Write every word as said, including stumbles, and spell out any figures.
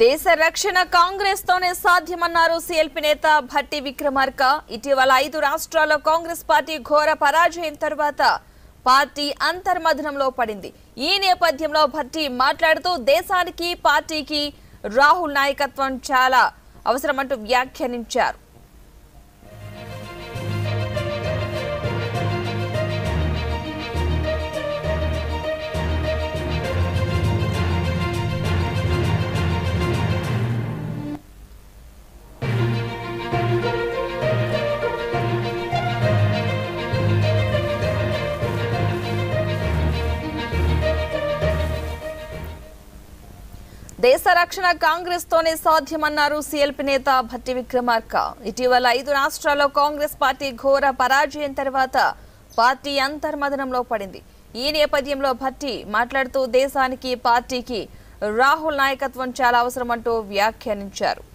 దేశ రక్షణ కాంగ్రెస్ తోనే సాధ్యమన్నారు సీఎల్పీ నేత భట్టి విక్రమార్క. ఇటీవల ఐదు రాష్ట్రాల్లో కాంగ్రెస్ పార్టీ ఘోర పరాజయం తర్వాత పార్టీ అంతర్మథనంలో పడింది. ఈ నేపథ్యంలో భట్టి మాట్లాడుతూ దేశానికి పార్టీకి రాహుల్ నాయకత్వం చాలా అవసరమంటూ వ్యాఖ్యానించారు. దేశ రక్షణ కాంగ్రెస్ తోనే సాధ్యమన్నారు సీఎల్పీ నేత భట్టి విక్రమార్క. ఇటీవల ఐదు రాష్ట్రాల్లో కాంగ్రెస్ పార్టీ ఘోర పరాజయం తర్వాత పార్టీ అంతర్మథనంలో పడింది. ఈ నేపథ్యంలో భట్టి మాట్లాడుతూ దేశానికి పార్టీకి రాహుల్ నాయకత్వం చాలా అవసరమంటూ వ్యాఖ్యానించారు.